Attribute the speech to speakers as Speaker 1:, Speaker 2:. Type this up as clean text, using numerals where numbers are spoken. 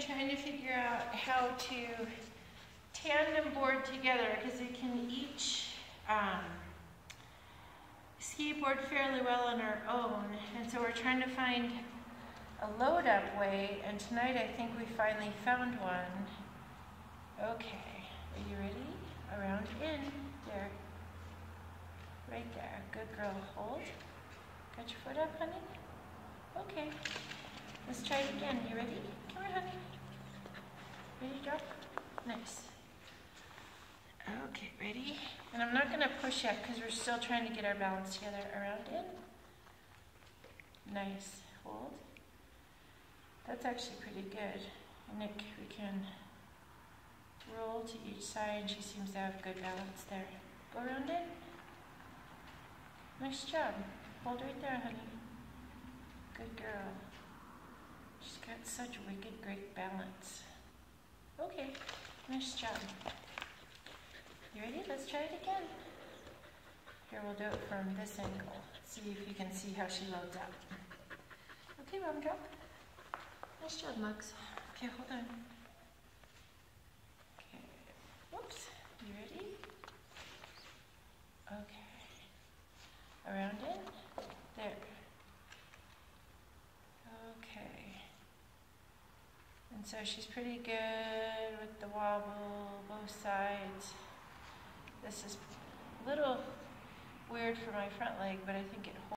Speaker 1: trying to figure out how to tandem board together because we can each skateboard fairly well on our own, and so we're trying to find a load-up way, and tonight I think we finally found one. Okay, are you ready? Around in, there, right there, good girl, hold. Got your foot up, honey? Okay, let's try it again. You ready? Come here, honey. Ready to drop? Nice. Okay, ready? And I'm not gonna push yet because we're still trying to get our balance together. Around in. Nice, hold. That's actually pretty good. Nick, we can roll to each side, and she seems to have good balance there. Go around in. Nice job. Hold right there, honey. Good girl. She's got such wicked great balance. Okay, nice job. You ready? Let's try it again. Here, we'll do it from this angle. See if you can see how she loads up. Okay, mom, drop. Nice job, Mugs. Okay, hold on. Okay, whoops. You ready? Okay. Around in. There. Okay. And so she's pretty good with the wobble, both sides. This is a little weird for my front leg, but I think it holds.